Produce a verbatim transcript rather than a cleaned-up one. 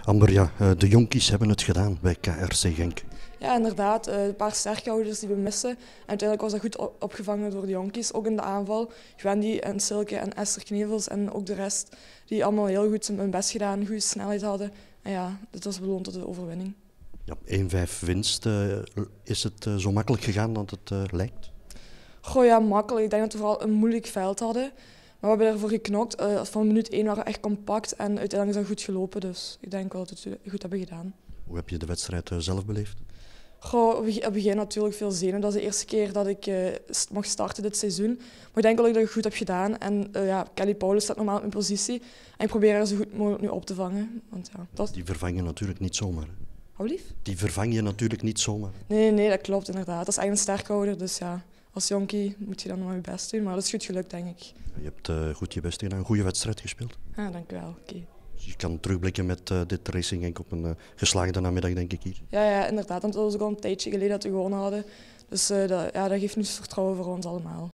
Amber, ja, eh, de jonkies hebben het gedaan bij K R C Genk. Ja, inderdaad. eh, Een paar sterkhouders die we missen. En uiteindelijk was dat goed o- opgevangen door de jonkies, ook in de aanval. Gwendy en Silke en Esther Knevels en ook de rest, die allemaal heel goed hun best gedaan, goede snelheid hadden. En ja, dit was beloond tot de overwinning. Ja, één vijf winst. eh, is het eh, zo makkelijk gegaan dat het eh, lijkt? Goh, ja, makkelijk. Ik denk dat we vooral een moeilijk veld hadden. Maar we hebben ervoor geknokt. Eh, van minuut één waren we echt compact en uiteindelijk is dat goed gelopen. Dus ik denk wel dat we het goed hebben gedaan. Hoe heb je de wedstrijd eh, zelf beleefd? Goh, op het begin natuurlijk veel zenuwen. Dat is de eerste keer dat ik eh, st- mag starten dit seizoen. Maar ik denk wel dat ik dat goed heb gedaan. En eh, ja, Kelly Paulus staat normaal in mijn positie. En ik probeer haar zo goed mogelijk nu op te vangen. Want ja, dat is... Die vervang je natuurlijk niet zomaar. Hè? Hou lief? Die vervang je natuurlijk niet zomaar. Nee, nee, nee, dat klopt inderdaad. Dat is echt een sterkhouder. Dus ja, als jonkie moet je dan nog je best doen. Maar dat is goed gelukt, denk ik. Je hebt eh, goed je best gedaan, een goede wedstrijd gespeeld. Ja, dank u wel. Oké. Dus je kan terugblikken met eh, dit Racing Genk op een eh, geslaagde namiddag, denk ik hier. Ja, ja, inderdaad. Want het was ook al een tijdje geleden dat we gewonnen hadden. Dus eh, dat, ja, dat geeft nu vertrouwen voor ons allemaal.